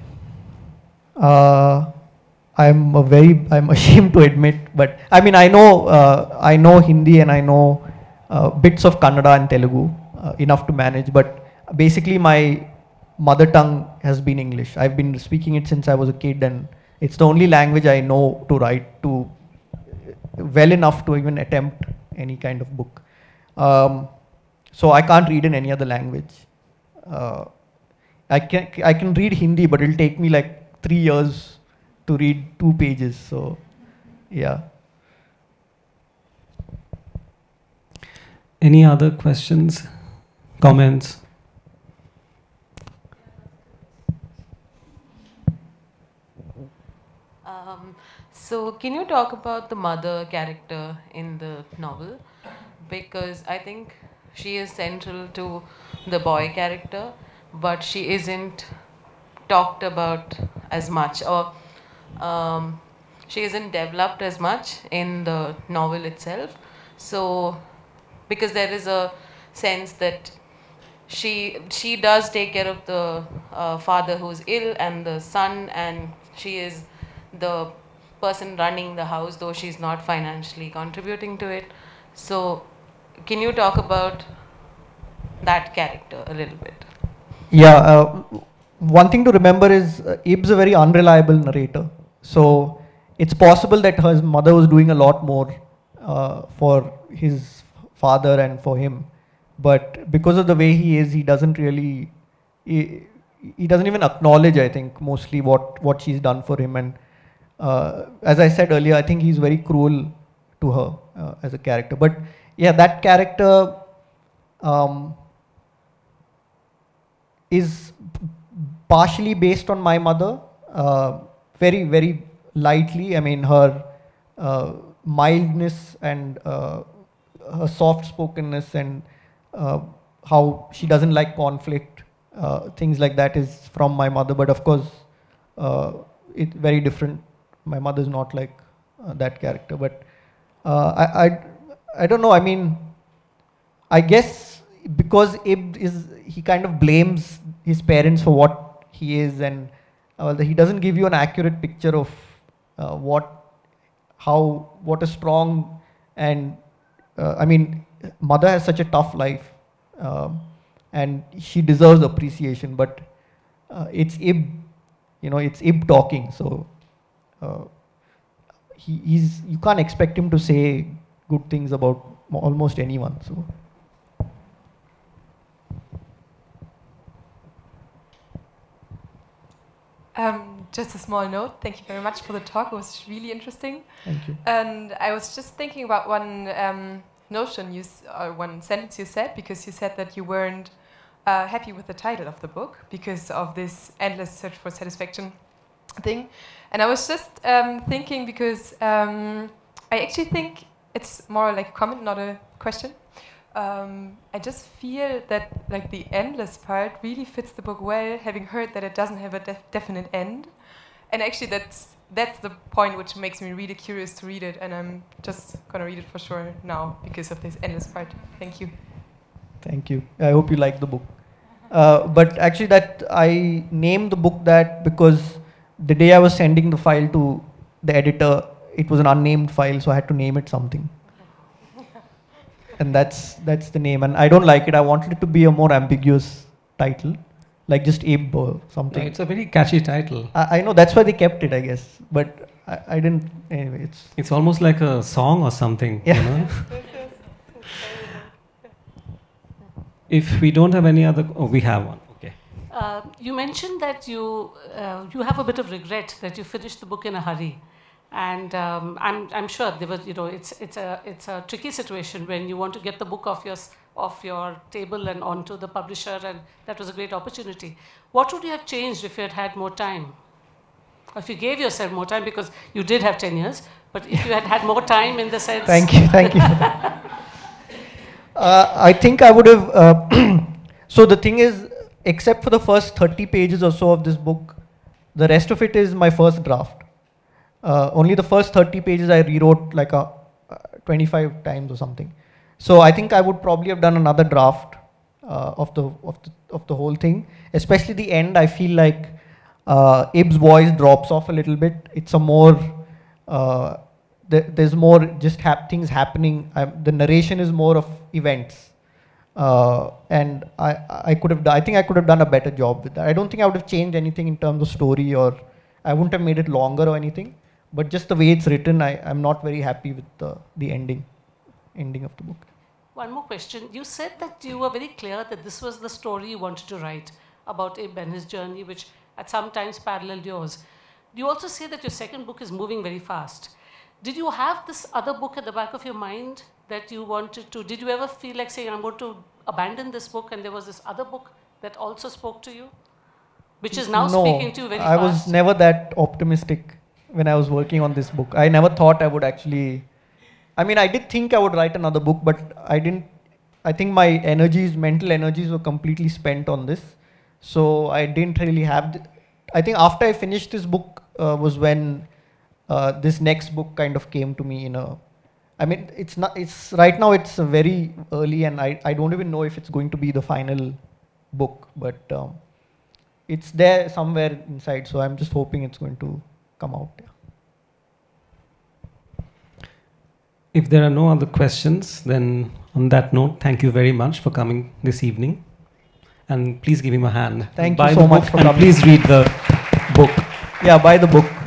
I'm ashamed to admit, but I mean, I know Hindi and I know bits of Kannada and Telugu, enough to manage, but basically my mother tongue has been English. I've been speaking it since I was a kid, and it's the only language I know to write to well enough to even attempt any kind of book. So I can't read in any other language. I can read Hindi, but it'll take me like 3 years to read 2 pages. So, yeah. Any other questions, comments? So can you talk about the mother character in the novel? Because I think she is central to the boy character, but she isn't talked about as much, or she isn't developed as much in the novel itself. So because there is a sense that she does take care of the father who's ill and the son, and she is the person running the house, though she's not financially contributing to it. So can you talk about that character a little bit? Yeah, one thing to remember is Ib's a very unreliable narrator. So it's possible that her mother was doing a lot more for his father and for him. But because of the way he is, he doesn't really, he doesn't even acknowledge, I think, mostly what she's done for him. And as I said earlier, I think he's very cruel to her as a character. But yeah, that character is partially based on my mother, very, very lightly. I mean, her mildness and her soft-spokenness and how she doesn't like conflict, things like that is from my mother. But of course, it's very different. My mother's not like that character. But I don't know. I mean, I guess because Ib he kind of blames his parents for what he is, and he doesn't give you an accurate picture of what a strong and I mean, mother has such a tough life, and she deserves appreciation. But it's Ib, it's Ib talking. So you can't expect him to say good things about almost anyone. So. Just a small note. Thank you very much for the talk. It was really interesting. Thank you. And I was just thinking about one notion one sentence you said, because you said that you weren't happy with the title of the book because of this endless search for satisfaction thing. And I was just thinking, because I actually think it's more like a comment, not a question. I just feel that like the endless part really fits the book well, having heard that it doesn't have a definite end. And actually that's the point which makes me really curious to read it, and I'm just gonna read it for sure now because of this endless part. Thank you. Thank you. I hope you like the book. But actually that I named the book that because the day I was sending the file to the editor, it was an unnamed file, so I had to name it something. And that's the name, and I don't like it. I wanted it to be a more ambiguous title, like just Abe or something. No, it's a very catchy title. I know, that's why they kept it, I guess. But I didn't, anyway, it's almost like a song or something, yeah. You know? If we don't have any other, we have one. Okay. You mentioned that you have a bit of regret that you finished the book in a hurry. And I'm sure there was, it's a tricky situation when you want to get the book off your table and onto the publisher, and that was a great opportunity. What would you have changed if you had more time? Or if you gave yourself more time, because you did have 10 years, but if you had more time in the sense... Thank you for that. I think I would have... so the thing is, except for the first 30 pages or so of this book, the rest of it is my first draft. Only the first 30 pages I rewrote like 25 times or something. So I think I would probably have done another draft of the whole thing. Especially the end, I feel like Ib's voice drops off a little bit. It's a more, there's more just things happening. The narration is more of events. And I think I could have done a better job with that. I don't think I would have changed anything in terms of story, or I wouldn't have made it longer or anything. But just the way it's written, I'm not very happy with the ending of the book. One more question. You said that you were very clear that this was the story you wanted to write about Abe and his journey, which at some times paralleled yours. You also say that your second book is moving very fast. Did you have this other book at the back of your mind that you wanted to? Did you ever feel like saying, I'm going to abandon this book, and there was this other book that also spoke to you, which is now speaking to you very fast? I was never that optimistic when I was working on this book. I never thought I would actually... I mean, I did think I would write another book, but I didn't... I think my mental energies were completely spent on this. So I didn't really have... I think after I finished this book was when this next book kind of came to me in a... I mean, right now it's very early, and I don't even know if it's going to be the final book, but it's there somewhere inside, so I'm just hoping it's going to come out. Yeah. If there are no other questions, then on that note, thank you very much for coming this evening. And please give him a hand. Thank you so much for coming. Please read the book. Yeah, buy the book.